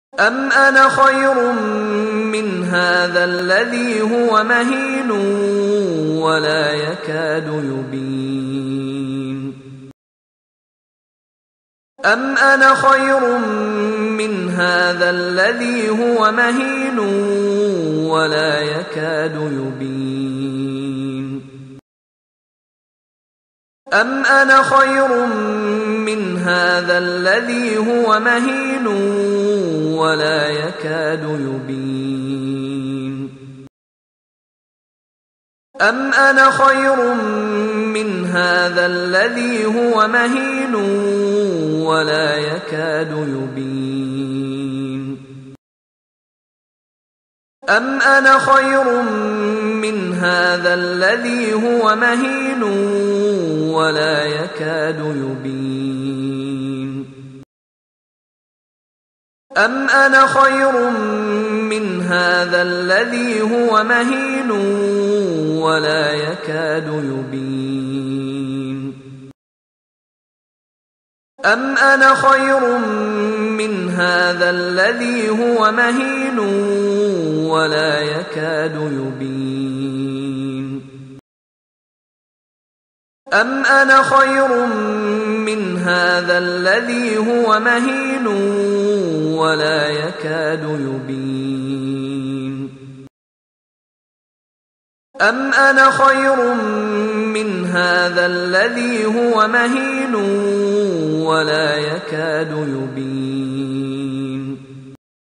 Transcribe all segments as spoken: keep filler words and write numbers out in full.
أم أنا خير من هذا الذي هو مهين ولا يكاد يبين أم أنا خير من هذا الذي هو مهين ولا يكاد يبين أم أنا خير من هذا الذي هو مهين ولا يكاد يبين أم أنا خير من هذا الذي هو مهين ولا يكاد يبين أم أنا خير من هذا الذي هو مهين ولا يكاد يبين أم أنا خير من هذا الذي هو مهين ولا يكاد يبين أم أنا خير من هذا الذي هو مهين ولا يكاد يبين أم أنا خير من هذا الذي هو مهين ولا يكاد يبين أم أنا خير من هذا الذي هو مهين ولا يكاد يبين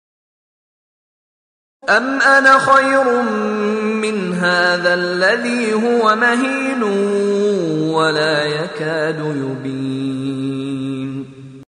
أم أنا خير من هذا الذي هو مهين ولا يكاد يبين